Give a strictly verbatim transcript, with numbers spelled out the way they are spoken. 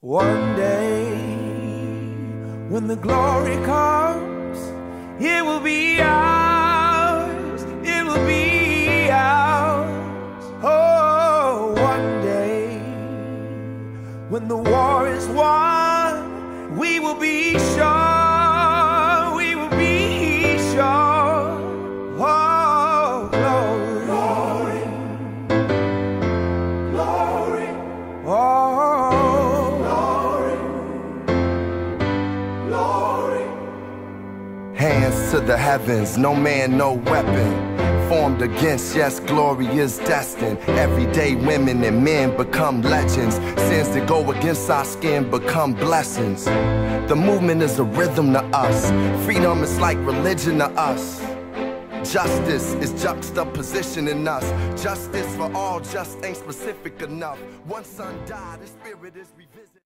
One day, when the glory comes, it will be ours, it will be ours. Oh, one day, when the war is won, we will be sure, we will be sure. Oh, glory, glory, glory. Oh, hands to the heavens, no man, no weapon formed against, yes, glory is destined. Everyday women and men become legends. Sins that go against our skin become blessings. The movement is a rhythm to us. Freedom is like religion to us. Justice is juxtaposition in us. Justice for all just ain't specific enough. One son died, his spirit is revisited.